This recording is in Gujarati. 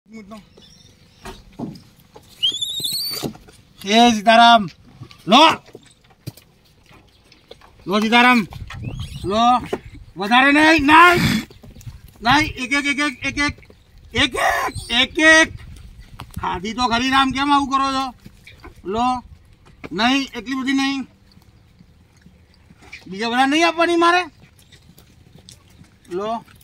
એ સીતારામ લો લો સીતારામ લો વધારે નહીં નહીં નહીં એક એક એક એક એક એક એક એક એક ખાધી તો ખરી રામ કેમ આવું કરો છો લો નહીં એટલી બધી નહીં બીજા બધા નહીં આપવાની મારે લો